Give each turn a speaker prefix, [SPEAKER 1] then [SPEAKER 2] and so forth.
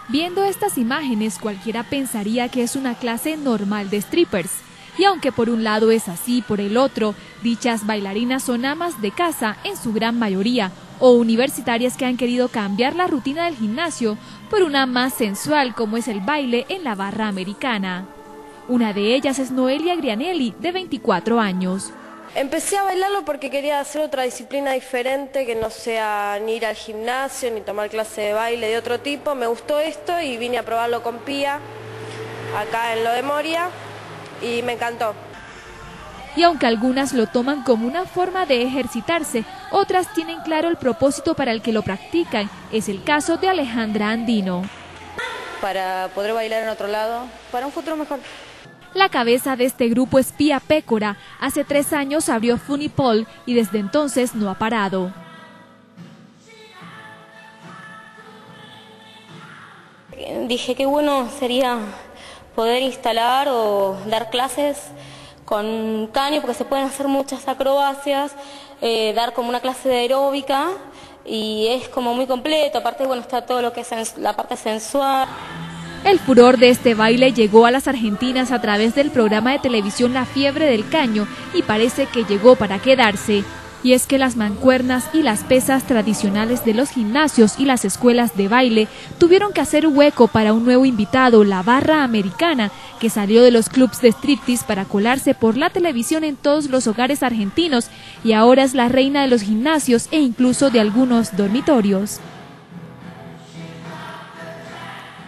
[SPEAKER 1] Viendo estas imágenes, cualquiera pensaría que es una clase normal de strippers. Y aunque por un lado es así, por el otro, dichas bailarinas son amas de casa en su gran mayoría, o universitarias que han querido cambiar la rutina del gimnasio por una más sensual como es el baile en la barra americana. Una de ellas es Noelia Grianelli, de 24 años.
[SPEAKER 2] Empecé a bailarlo porque quería hacer otra disciplina diferente, que no sea ni ir al gimnasio ni tomar clase de baile de otro tipo. Me gustó esto y vine a probarlo con Pía, acá en Lo de Moria, y me encantó.
[SPEAKER 1] Y aunque algunas lo toman como una forma de ejercitarse, otras tienen claro el propósito para el que lo practican. Es el caso de Alejandra Andino.
[SPEAKER 3] Para poder bailar en otro lado, para un futuro mejor.
[SPEAKER 1] La cabeza de este grupo es Pía Pécora. Hace 3 años abrió Funny Pole y desde entonces no ha parado.
[SPEAKER 3] Dije que bueno sería poder instalar o dar clases con caño, porque se pueden hacer muchas acrobacias, dar como una clase de aeróbica y es como muy completo. Aparte, bueno, está todo lo que es la parte sensual.
[SPEAKER 1] El furor de este baile llegó a las argentinas a través del programa de televisión La Fiebre del Caño y parece que llegó para quedarse. Y es que las mancuernas y las pesas tradicionales de los gimnasios y las escuelas de baile tuvieron que hacer hueco para un nuevo invitado, la barra americana, que salió de los clubs de striptease para colarse por la televisión en todos los hogares argentinos y ahora es la reina de los gimnasios e incluso de algunos dormitorios.